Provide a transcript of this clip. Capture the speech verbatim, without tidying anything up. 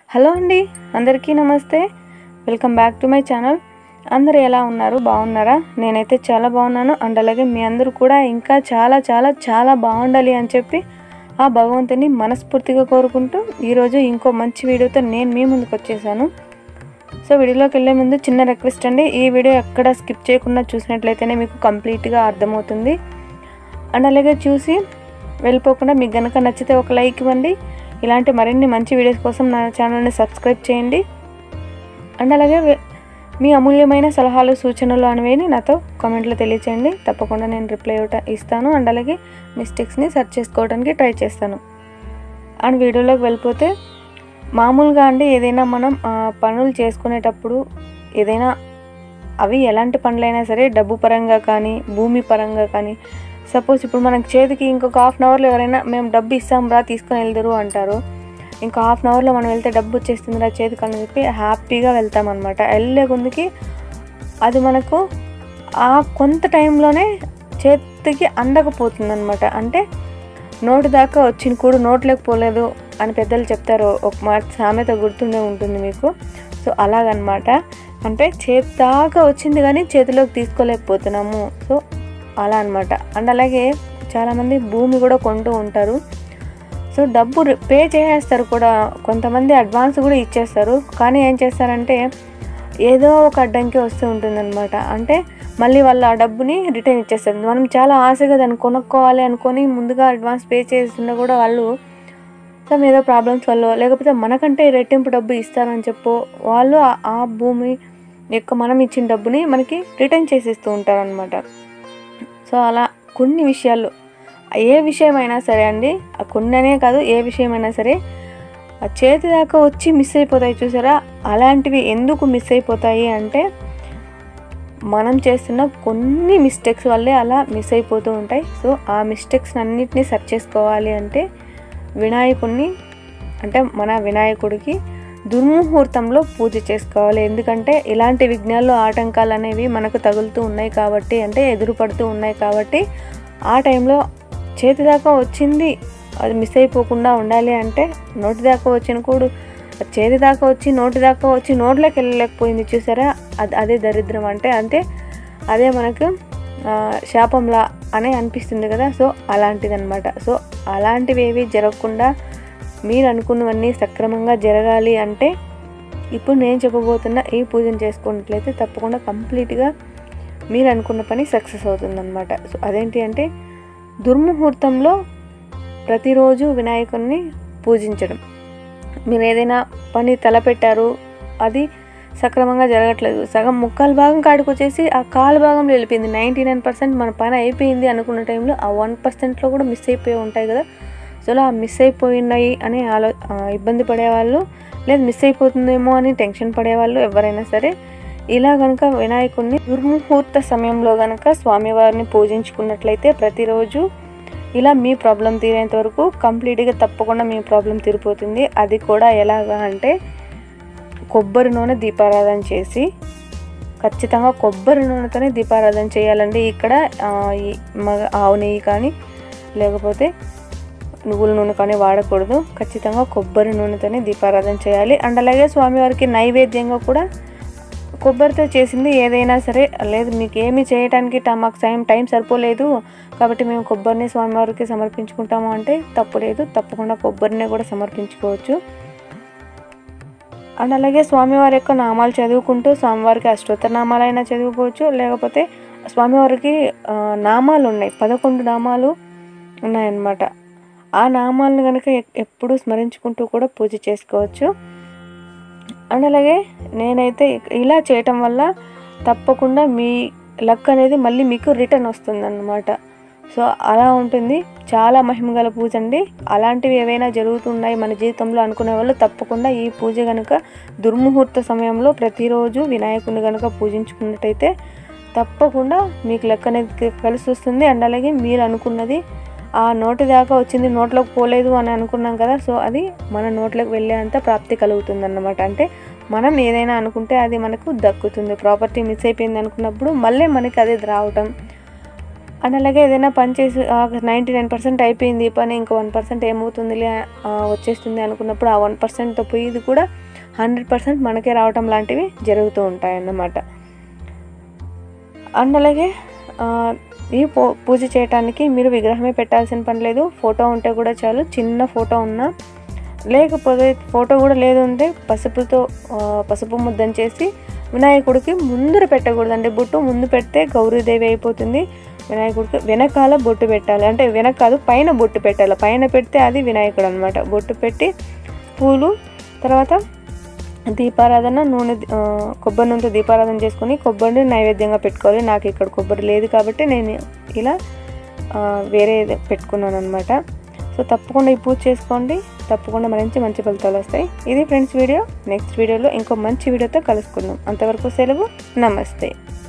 Hello అండి, అందరికీ నమస్తే. Welcome back to my channel. అందరూ ఎలా ఉన్నారు? బాగున్నారా? నేనైతే చాలా బాగున్నాను. అండ్ అలాగే మీ అందరూ కూడా ఇంకా చాలా చాలా చాలా బాగుండాలి అని చెప్పి ఆ భగవంతుని మనస్ఫూర్తిగా కోరుకుంటూ ఈరోజు ఇంకో మంచి వీడియోతో నేను మీ ముందుకు వచ్చేసాను. సో వీడియోలోకి వెళ్ళే ముందు చిన్న రిక్వెస్ట్ అండి, ఈ వీడియో ఎక్కడ స్కిప్ చేయకుండా చూసినట్లయితేనే మీకు కంప్లీట్గా అర్థమవుతుంది. అండ్ అలాగే చూసి వెళ్ళిపోకుండా మీకు కనుక నచ్చితే ఒక లైక్ ఇవ్వండి. ఇలాంటి మరిన్ని మంచి వీడియోస్ కోసం నా ఛానల్ని సబ్స్క్రైబ్ చేయండి. అండ్ అలాగే మీ అమూల్యమైన సలహాలు సూచనలు అనేవి నాతో కామెంట్లో తెలియచేయండి. తప్పకుండా నేను రిప్లై ఇస్తాను. అండ్ అలాగే మిస్టేక్స్ని సెర్చ్ చేసుకోవడానికి ట్రై చేస్తాను. అండ్ వీడియోలోకి వెళ్ళిపోతే మామూలుగా అండి ఏదైనా మనం పనులు చేసుకునేటప్పుడు ఏదైనా అవి ఎలాంటి పనులైనా సరే డబ్బు పరంగా కానీ భూమి పరంగా కానీ, సపోజ్ ఇప్పుడు మనకి చేతికి ఇంకొక హాఫ్ అన్ అవర్లో ఎవరైనా మేము డబ్బు ఇస్తాం రా తీసుకొని వెళ్దరు అంటారు. ఇంకా హాఫ్ అన్ అవర్లో మనం వెళ్తే డబ్బు వచ్చేస్తుంది రా చేతికి అని చెప్పి హ్యాపీగా వెళ్తాం అనమాట. వెళ్ళే కొందికి అది మనకు ఆ కొంత టైంలోనే చేతికి అందకపోతుంది అనమాట. అంటే నోటి దాకా వచ్చిన కూడా నోట్లోకి పోలేదు అని పెద్దలు చెప్తారు. ఒక మాట సామెత గుర్తుండే ఉంటుంది మీకు. సో అలాగనమాట. అంటే చేతి దాకా వచ్చింది కానీ చేతిలోకి తీసుకోలేకపోతున్నాము. సో అలా అనమాట. అండ్ అలాగే చాలామంది భూమి కూడా కొంటూ ఉంటారు. సో డబ్బు పే చేసేస్తారు కూడా, కొంతమంది అడ్వాన్స్ కూడా ఇచ్చేస్తారు. కానీ ఏం చేస్తారంటే ఏదో ఒక అడ్డంకి వస్తూ ఉంటుందన్నమాట. అంటే మళ్ళీ వాళ్ళు ఆ డబ్బుని రిటర్న్ ఇచ్చేస్తారు. మనం చాలా ఆశగా దాన్ని కొనుక్కోవాలి అనుకొని ముందుగా అడ్వాన్స్ పే చేస్తున్నా కూడా వాళ్ళు సమ్ ఏదో ప్రాబ్లమ్స్ వల్ల లేకపోతే మనకంటే రెట్టింపు డబ్బు ఇస్తారని చెప్పు వాళ్ళు ఆ భూమి యొక్క మనం ఇచ్చిన డబ్బుని మనకి రిటర్న్ చేసేస్తూ ఉంటారు అనమాట. సో అలా కొన్ని విషయాల్లో ఏ విషయమైనా సరే అండి, కొన్ని అనే కాదు ఏ విషయమైనా సరే ఆ చేతి దాకా వచ్చి మిస్ అయిపోతాయి చూసారా. అలాంటివి ఎందుకు మిస్ అయిపోతాయి అంటే మనం చేస్తున్న కొన్ని మిస్టేక్స్ వల్లే అలా మిస్ అయిపోతూ ఉంటాయి. సో ఆ మిస్టేక్స్ అన్నిటినీ సరి చేసుకోవాలి అంటే వినాయకుడిని అంటే మన వినాయకుడికి దుర్ముహూర్తంలో పూజ చేసుకోవాలి. ఎందుకంటే ఇలాంటి విఘ్నాలు ఆటంకాలు అనేవి మనకు తగులుతూ ఉన్నాయి కాబట్టి, అంటే ఎదురుపడుతూ ఉన్నాయి కాబట్టి ఆ టైంలో చేతి దాకా వచ్చింది అది మిస్ అయిపోకుండా ఉండాలి అంటే నోటి దాకా వచ్చిన కూడా చేతి దాకా వచ్చి నోటి దాకా వచ్చి నోట్లోకి వెళ్ళలేకపోయింది చూసారా, అది అదే దరిద్రం. అంటే అంటే అదే మనకు శాపంలా అని అనిపిస్తుంది కదా. సో అలాంటిదన్నమాట. సో అలాంటివి ఏవి జరగకుండా మీరు అనుకున్నవన్నీ సక్రమంగా జరగాలి అంటే ఇప్పుడు నేను చెప్పబోతున్న ఈ పూజను చేసుకున్నట్లయితే తప్పకుండా కంప్లీట్గా మీరు అనుకున్న పని సక్సెస్ అవుతుందన్నమాట. సో అదేంటి అంటే దుర్ముహూర్తంలో ప్రతిరోజు వినాయకుడిని పూజించడం. మీరు ఏదైనా పని తలపెట్టారు, అది సక్రమంగా జరగట్లేదు, సగం ముక్కాలు భాగం కాడికి వచ్చేసి ఆ కాలు భాగంలో వెళ్ళిపోయింది, నైంటీ నైన్ పర్సెంట్ మన పని అయిపోయింది అనుకున్న టైంలో ఆ వన్ పర్సెంట్లో కూడా మిస్ అయిపోయి ఉంటాయి కదా. సో అలా మిస్ అయిపోయినాయి అని ఆలో ఇబ్బంది పడేవాళ్ళు, లేదు మిస్ అయిపోతుందేమో అని టెన్షన్ పడేవాళ్ళు ఎవరైనా సరే ఇలా కనుక వినాయకుడిని దుర్ముహూర్త సమయంలో కనుక స్వామివారిని పూజించుకున్నట్లయితే ప్రతిరోజు ఇలా మీ ప్రాబ్లం తీరేంత వరకు కంప్లీట్గా తప్పకుండా మీ ప్రాబ్లం తీరిపోతుంది. అది కూడా ఎలాగా అంటే కొబ్బరి నూనె దీపారాధన చేసి, ఖచ్చితంగా కొబ్బరి నూనెతోనే దీపారాధన చేయాలండి. ఇక్కడ ఈ మగ ఆవు నెయ్యి కానీ లేకపోతే నువ్వుల నూనె కానీ వాడకూడదు. ఖచ్చితంగా కొబ్బరి నూనెతోనే దీపారాధన చేయాలి. అండ్ అలాగే స్వామివారికి నైవేద్యంగా కూడా కొబ్బరితో చేసింది ఏదైనా సరే, లేదు మీకు ఏమి చేయడానికి మాకు టైం టైం సరిపోలేదు కాబట్టి మేము కొబ్బరిని స్వామివారికి సమర్పించుకుంటాము అంటే తప్పు లేదు, తప్పకుండా కొబ్బరిని కూడా సమర్పించుకోవచ్చు. అండ్ అలాగే స్వామివారి యొక్క నామాలు చదువుకుంటూ స్వామివారికి అష్టోత్తర నామాలైనా చదువుకోవచ్చు, లేకపోతే స్వామివారికి నామాలు ఉన్నాయి, పదకొండు నామాలు ఉన్నాయన్నమాట. ఆ నామాలను కనుక ఎప్పుడూ స్మరించుకుంటూ కూడా పూజ చేసుకోవచ్చు. అండ్ అలాగే నేనైతే ఇలా చేయటం వల్ల తప్పకుండా మీ లక్ అనేది మళ్ళీ మీకు రిటర్న్ వస్తుందన్నమాట. సో అలా ఉంటుంది. చాలా మహిమగల పూజ అండి. అలాంటివి ఏవైనా జరుగుతున్నాయి మన జీవితంలో అనుకునే వాళ్ళు తప్పకుండా ఈ పూజ కనుక దుర్ముహూర్త సమయంలో ప్రతిరోజు వినాయకుడిని కనుక పూజించుకున్నట్టయితే తప్పకుండా మీకు లక్ అనేది కలిసి వస్తుంది. అండ్ అలాగే మీరు అనుకున్నది ఆ నోటి దాకా వచ్చింది నోట్లోకి పోలేదు అని అనుకున్నాం కదా, సో అది మన నోట్లోకి వెళ్ళేంత ప్రాప్తి కలుగుతుంది అన్నమాట. అంటే మనం ఏదైనా అనుకుంటే అది మనకు దక్కుతుంది. ప్రాపర్టీ మిస్ అయిపోయింది అనుకున్నప్పుడు మళ్ళీ మనకి అదే రావటం అండ్ అలాగే ఏదైనా పని చేసి నైంటీ నైన్ పర్సెంట్ అయిపోయింది పని, ఇంకో వన్ పర్సెంట్ ఏమవుతుందిలే వచ్చేస్తుంది అనుకున్నప్పుడు ఆ వన్ పర్సెంట్తో పోయి కూడా హండ్రెడ్ పర్సెంట్ మనకే రావటం లాంటివి జరుగుతూ ఉంటాయన్నమాట. అండ్ అలాగే ఈ పూ పూజ చేయటానికి మీరు విగ్రహమే పెట్టాల్సిన పని లేదు, ఫోటో ఉంటే కూడా చాలు. చిన్న ఫోటో ఉన్నా లేకపోతే ఫోటో కూడా లేదు అంటే పసుపుతో పసుపు ముద్దను చేసి వినాయకుడికి ముందర పెట్టకూడదండి బొట్టు. ముందు పెడితే గౌరీదేవి అయిపోతుంది. వినాయకుడికి వెనకాల బొట్టు పెట్టాలి, అంటే వెనక కాదు పైన బొట్టు పెట్టాలి. పైన పెడితే అది వినాయకుడు అనమాట. బొట్టు పెట్టి పూలు, తర్వాత దీపారాధన, నూనె కొబ్బరి నూనెతో దీపారాధన చేసుకొని కొబ్బరిని నైవేద్యంగా పెట్టుకోవాలి. నాకు ఇక్కడ కొబ్బరి లేదు కాబట్టి నేను ఇలా వేరే పెట్టుకున్నాను అనమాట. సో తప్పకుండా ఈ పూజ చేసుకోండి, తప్పకుండా మంచి మంచి ఫలితాలు వస్తాయి. ఇది ఫ్రెండ్స్ వీడియో. నెక్స్ట్ వీడియోలో ఇంకో మంచి వీడియోతో కలుసుకుందాం. అంతవరకు సెలవు, నమస్తే.